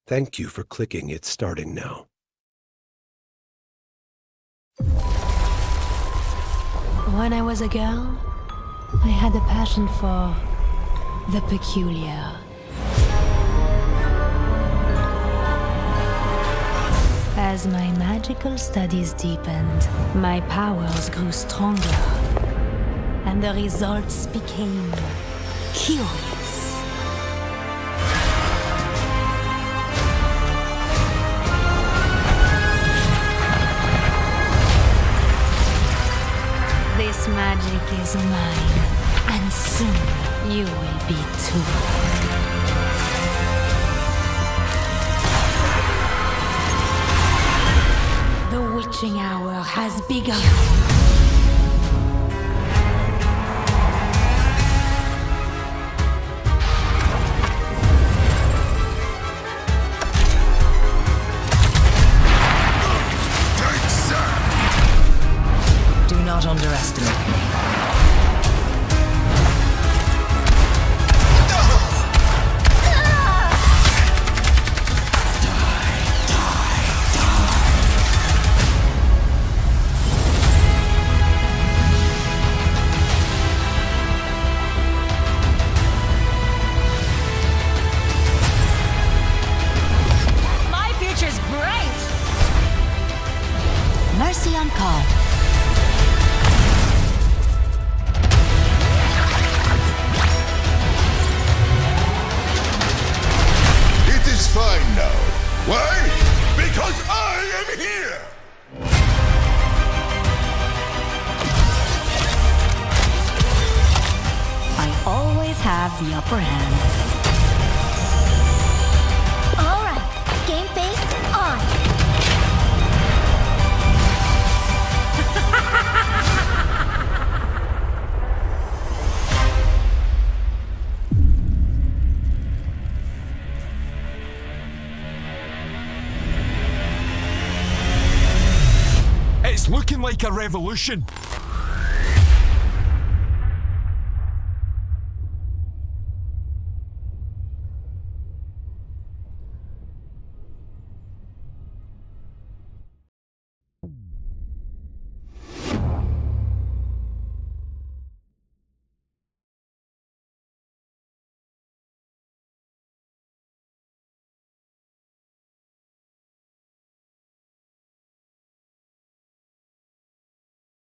Thank you for clicking It's Starting Now. When I was a girl, I had a passion for the peculiar. As my magical studies deepened, my powers grew stronger, and the results became curious. This magic is mine, and soon you will be too. The witching hour has begun. Do not underestimate me. My future's bright! Mercy on call. It is fine now. Why? Because I am here! I always have the upper hand. All right, game face on. It's looking like a revolution.